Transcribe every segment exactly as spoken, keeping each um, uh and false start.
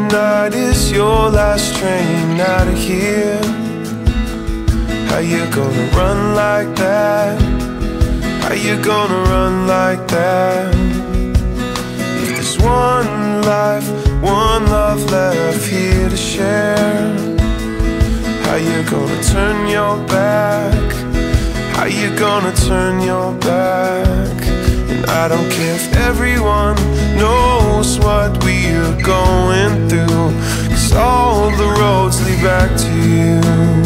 tonight is your last train out of here. How you gonna run like that? How you gonna run like that? If there's one life, one love left here to share, how you gonna turn your back? How you gonna turn your back? And I don't care if everyone knows what we're going through, 'cause all the roads lead back to you.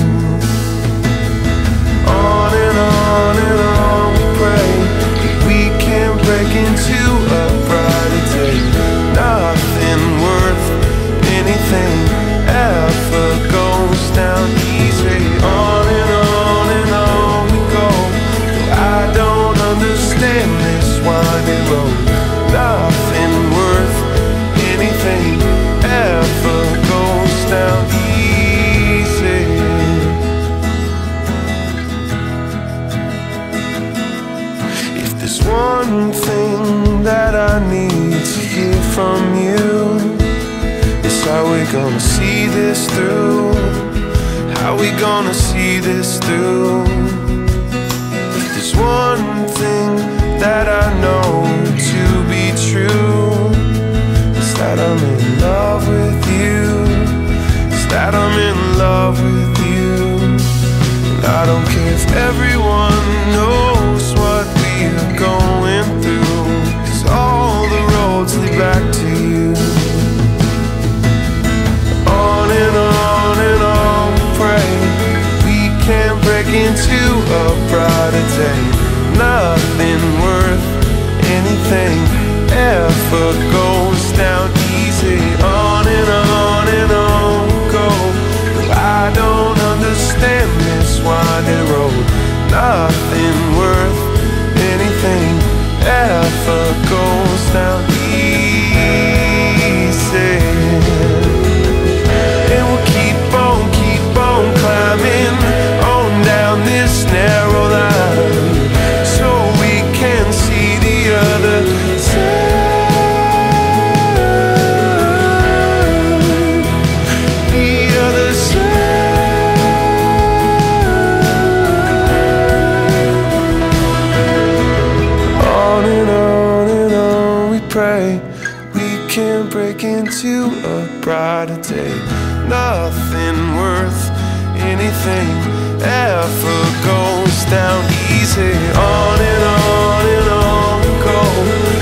On and on and on we pray, we can break into a brighter day. Nothing worth anything ever goes down easy. On and on and on we go, though I don't understand this winding road. Nothing worth anything ever goes down easy. If there's one thing that I need to hear from you, it's how we gonna see this through. How we gonna see this through? If there's one thing that I know to be true, it's that I'm in love with you. It's that I'm in love with you. And I don't care if everyone knows what we're going through, 'cause all the roads lead back to you. On and on and on we pray, we can break into a brighter day. Nothing worth anything ever goes down easy. On and on and on we go, though I don't understand this winding road. Nothing worth anything ever goes down easy. And we'll keep on, keep on climbing on down this narrow line, so we can see the other side, the other side. On and on and on we pray, we can break into a brighter day. Nothing worth anything ever goes down easy. On and on and on we go,